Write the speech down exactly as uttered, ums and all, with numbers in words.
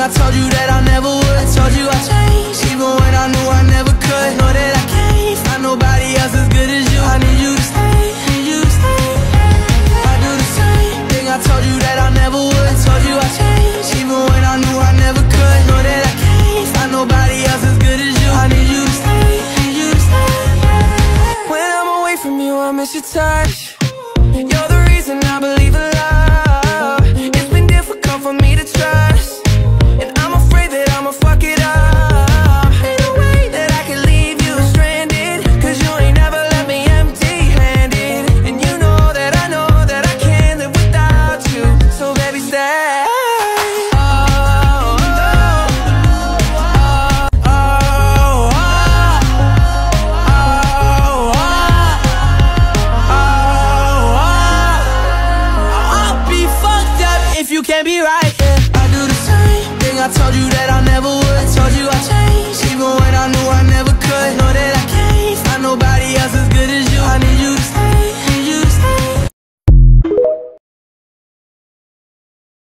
told you that I never would. I told you I changed, even when I knew I never could. Know that I can't find nobody else as good as you. I need you to stay, need you to stay. I do the same thing, I told you that I never would. I told you I changed, even when I knew I never could. Know that I can't find nobody else as good as you. I need you to stay, need you to stay. When I'm away from you, I miss your touch.